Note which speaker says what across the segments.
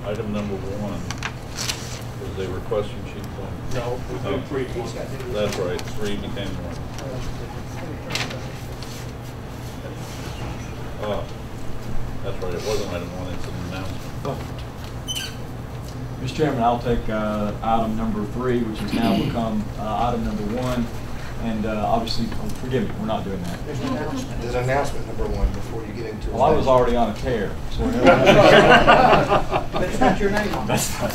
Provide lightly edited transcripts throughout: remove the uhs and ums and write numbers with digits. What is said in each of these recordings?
Speaker 1: Item number 1 was a request from Chief Flynn.
Speaker 2: No, we did 3.
Speaker 1: That's right, 3 became 1. Oh, that's right, it wasn't item 1, it's an announcement.
Speaker 3: Mr. Chairman, I'll take item number 3, which has now become item number 1. And obviously, forgive me, we're not doing that.
Speaker 4: There's an announcement. There's an announcement number 1 before you get into it.
Speaker 3: Well, I was already on a tear. So
Speaker 4: but it's not your name on it.
Speaker 3: That's fine.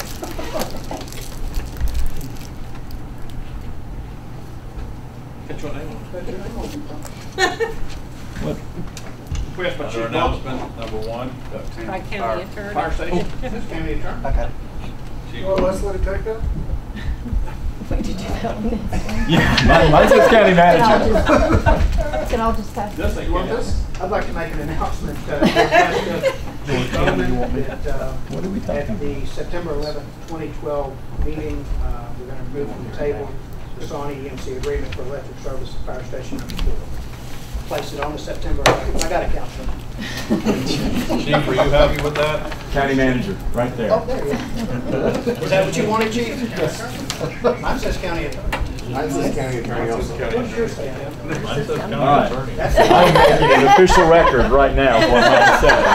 Speaker 2: Put your name on
Speaker 4: Put your name on it.
Speaker 3: What?
Speaker 2: Request by
Speaker 1: Under
Speaker 2: Chief
Speaker 1: announcement number 1.
Speaker 5: By county attorney.
Speaker 2: Fire station. This county attorney.
Speaker 4: Okay.
Speaker 1: Chief.
Speaker 4: Well, let's let it take that.
Speaker 5: Wait, did you tell me?
Speaker 3: Yeah, mine says county manager.
Speaker 5: Can I just pass
Speaker 2: This
Speaker 5: it?
Speaker 2: ain't
Speaker 4: You want
Speaker 2: county.
Speaker 4: this? I'd like to make an announcement
Speaker 3: What are we talking
Speaker 4: at the September 11th, 2012 meeting, we're going to remove from the table the Sawney EMC agreement for electric service at Fire Station number 4. Place it on the September 11th. I got it, Councilman.
Speaker 1: Chief, are you happy with that?
Speaker 3: County manager, right there.
Speaker 4: Oh, there you go. Is that what you wanted, Chief? Mine says county attorney.
Speaker 6: Mine says county attorney also.
Speaker 4: What's yours say, Tim?
Speaker 1: Mine says county
Speaker 3: All right.
Speaker 1: attorney.
Speaker 4: That's
Speaker 3: I'm making an official record right now of what mine says.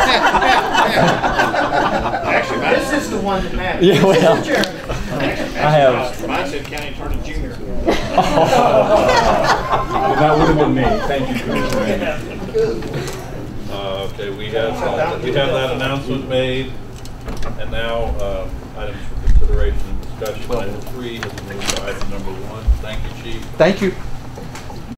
Speaker 2: Actually,
Speaker 4: This is the one that matters.
Speaker 3: Yeah, well,
Speaker 4: This is the chairman.
Speaker 3: I have.
Speaker 2: Mine said county attorney junior.
Speaker 3: That would have been me. Thank you, Commissioner.
Speaker 1: Okay, we have that announcement made, and now items for consideration and discussion. Item 3 has moved to item number 1. Thank you, Chief.
Speaker 6: Thank you.